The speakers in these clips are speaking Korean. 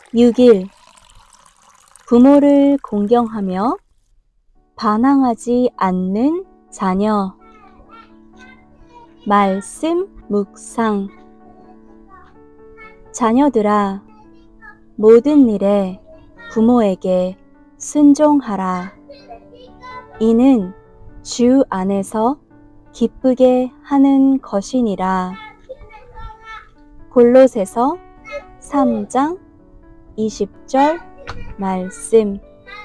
6일 부모를 공경하며 반항하지 않는 자녀. 말씀 묵상. 자녀들아, 모든 일에 부모에게 순종하라. 이는 주 안에서 기쁘게 하는 것이니라. 골로새서 3장 20절 말씀.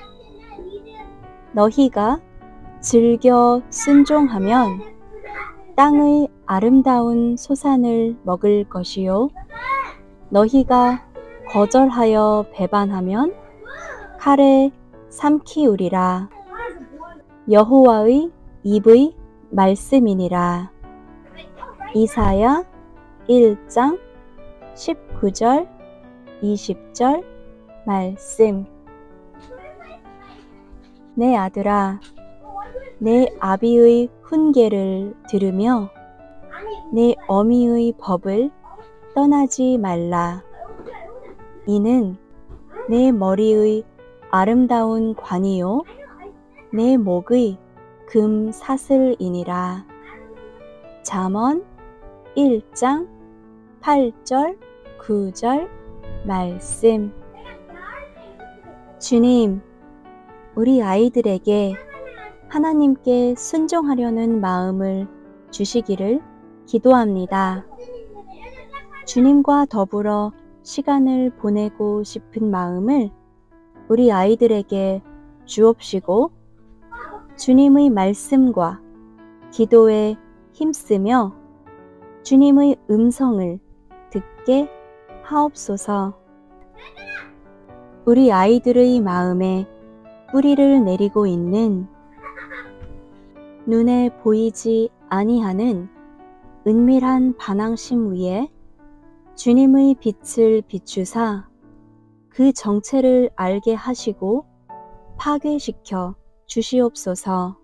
너희가 즐겨 순종하면 땅의 아름다운 소산을 먹을 것이요, 너희가 거절하여 배반하면 칼에 삼키우리라. 여호와의 입의 말씀이니라. 이사야 1장 19절 20절 말씀. 내 아들아, 내 아비의 훈계를 들으며 내 어미의 법을 떠나지 말라. 이는 내 머리의 아름다운 관이요, 내 목의 금 사슬이니라. 잠언 1장 8절 9절 말씀. 주님, 우리 아이들에게 하나님께 순종하려는 마음을 주시기를 기도합니다. 주님과 더불어 시간을 보내고 싶은 마음을 우리 아이들에게 주옵시고, 주님의 말씀과 기도에 힘쓰며 주님의 음성을 듣게 하옵소서. 우리 아이들의 마음에 뿌리를 내리고 있는 눈에 보이지 아니하는 은밀한 반항심 위에 주님의 빛을 비추사 그 정체를 알게 하시고 파괴시켜 주시옵소서.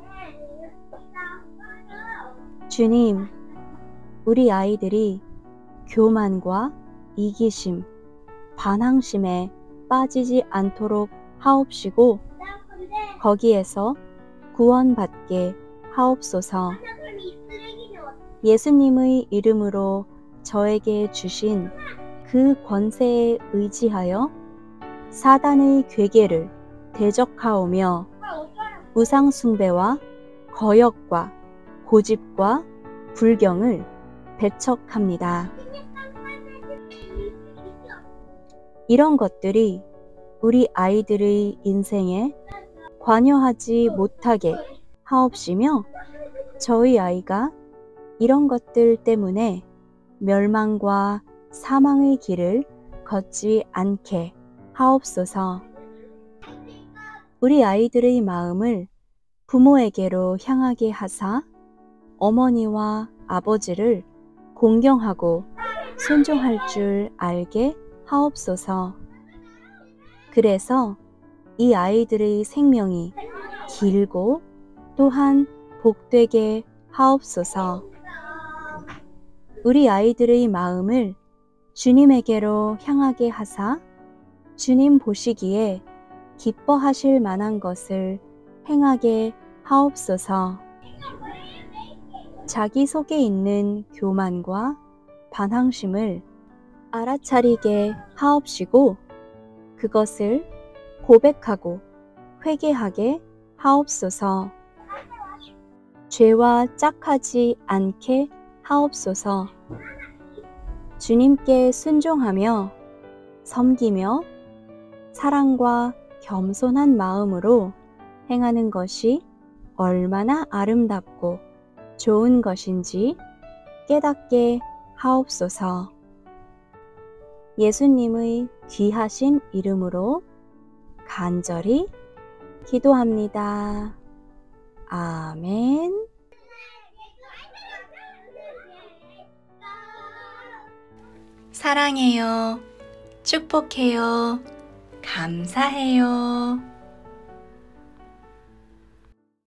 주님, 우리 아이들이 교만과 이기심, 반항심에 빠지지 않도록 하옵시고 거기에서 구원받게 하옵소서. 예수님의 이름으로 저에게 주신 그 권세에 의지하여 사단의 괴계를 대적하오며 우상 숭배와 거역과 고집과 불경을 배척합니다. 이런 것들이 우리 아이들의 인생에 관여하지 못하게 하옵시며 저희 아이가 이런 것들 때문에 멸망과 사망의 길을 걷지 않게 하옵소서. 우리 아이들의 마음을 부모에게로 향하게 하사 어머니와 아버지를 공경하고 순종할 줄 알게 하옵소서. 그래서 이 아이들의 생명이 길고 또한 복되게 하옵소서. 우리 아이들의 마음을 주님에게로 향하게 하사 주님 보시기에 기뻐하실 만한 것을 행하게 하옵소서. 자기 속에 있는 교만과 반항심을 알아차리게 하옵시고 그것을 고백하고 회개하게 하옵소서. 죄와 짝하지 않게 하옵소서. 주님께 순종하며 섬기며 사랑과 겸손한 마음으로 행하는 것이 얼마나 아름답고 좋은 것인지 깨닫게 하옵소서. 예수님의 귀하신 이름으로 간절히 기도합니다. 아멘. 사랑해요. 축복해요. 감사해요.